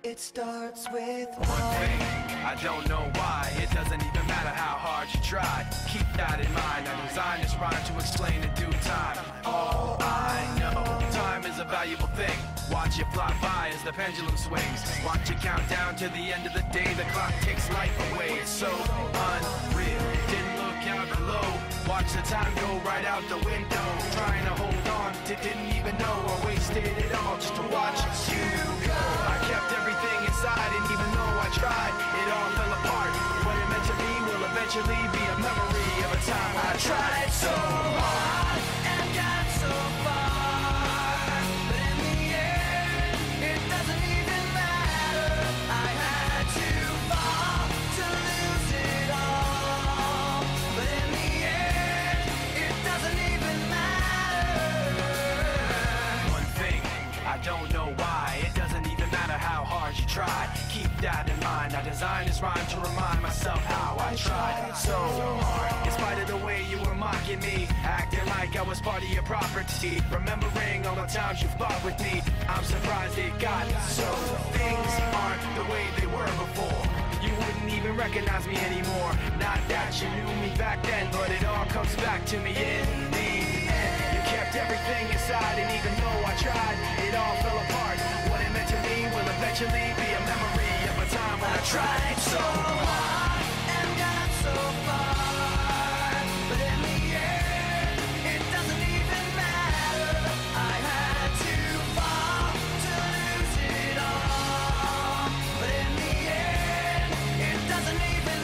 It starts with one thing, I don't know why. It doesn't even matter how hard you try. Keep that in mind. I designed this rhyme to explain in due time. All I know, time is a valuable thing. Watch it fly by as the pendulum swings. Watch it count down to the end of the day. The clock takes life away. It's so unreal. Didn't look out below. Watch the time go right out the window. Trying to hold on to didn't even know I wasted it all just to watch you go. I kept everything inside, and even though I tried, it all fell apart. What it meant to be will eventually be a memory of a time I tried so hard and got so far, but in the end, it doesn't even matter. I had to fall to lose it all, but in the end, it doesn't even matter. One thing, I don't know why. It doesn't even matter how hard you try. Keep that in mind. I designed this rhyme to remind myself how I tried so hard. In spite of the way you were mocking me, acting like I was part of your property, remembering all the times you fought with me, I'm surprised it got so. Things aren't the way they were before. You wouldn't even recognize me anymore. Not that you knew me back then, but it all comes back to me in the end. You kept everything inside, and even though I tried, it all fell apart. What it meant to me will eventually be a memory of a time when I tried so hard and got so far, but in the end, it doesn't even matter. I had to fall to lose it all, but in the end, it doesn't even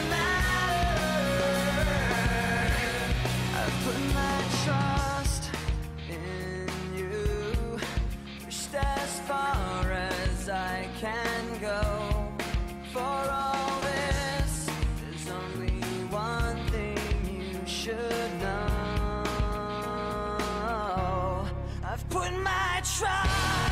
matter. I've put my trust in you, pushed as far as I can go. For all this, there's only one thing you should know. I've put my trust